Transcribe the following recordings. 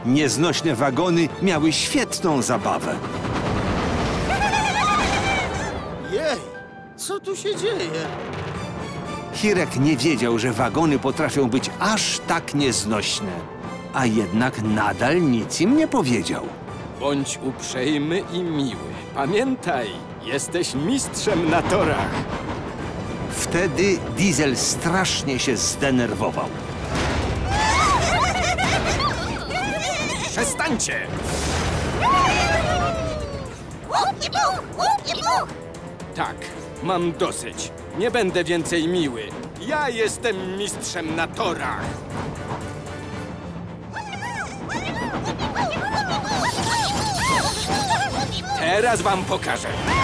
Nieznośne wagony miały świetną zabawę. Jej, co tu się dzieje? Hirek nie wiedział, że wagony potrafią być aż tak nieznośne. A jednak nadal nic im nie powiedział. Bądź uprzejmy i miły. Pamiętaj, jesteś mistrzem na torach. Wtedy Diesel strasznie się zdenerwował. Przestańcie! Tak, mam dosyć. Nie będę więcej miły. Ja jestem mistrzem na torach. Teraz wam pokażę.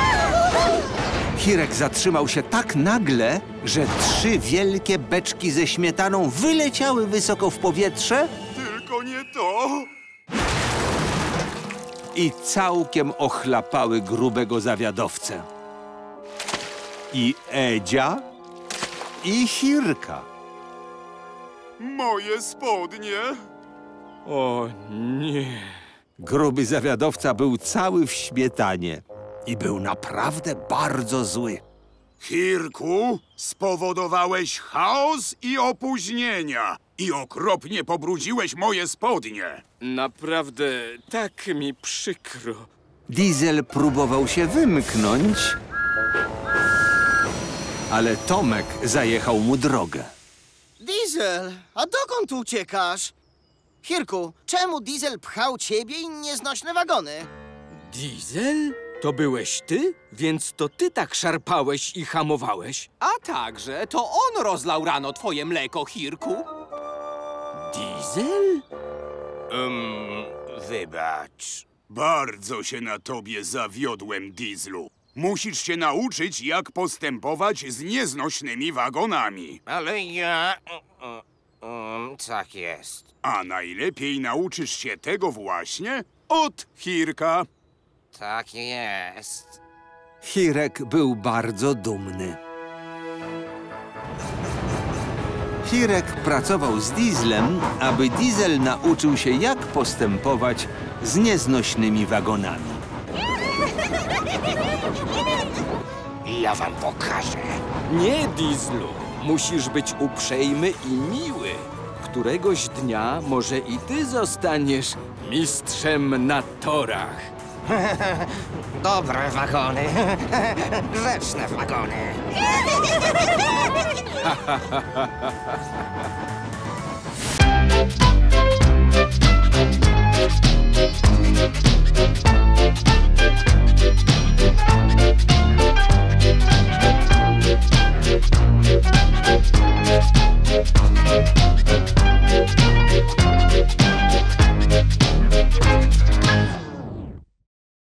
Hirek zatrzymał się tak nagle, że 3 wielkie beczki ze śmietaną wyleciały wysoko w powietrze Tylko nie to! i całkiem ochlapały grubego zawiadowcę. I Edzia, i Hirka. Moje spodnie! O nie. Gruby zawiadowca był cały w śmietanie i był naprawdę bardzo zły. Hirku, spowodowałeś chaos i opóźnienia i okropnie pobrudziłeś moje spodnie. Naprawdę tak mi przykro. Diesel próbował się wymknąć, ale Tomek zajechał mu drogę. Diesel, a dokąd uciekasz? Hirku, czemu Diesel pchał ciebie i nieznośne wagony? Diesel? To byłeś ty? Więc to ty tak szarpałeś i hamowałeś? A także to on rozlał rano twoje mleko, Hirku. Diesel? Wybacz. Bardzo się na tobie zawiodłem, Dieslu. Musisz się nauczyć, jak postępować z nieznośnymi wagonami. Ale ja... tak jest. A najlepiej nauczysz się tego właśnie od Hirka. Tak jest. Hirek był bardzo dumny. Hirek pracował z Dieslem, aby Diesel nauczył się, jak postępować z nieznośnymi wagonami. Ja wam pokażę. Nie, Dieslu. Musisz być uprzejmy i miły. Któregoś dnia może i ty zostaniesz mistrzem na torach. Dobre wagony. Grzeczne wagony.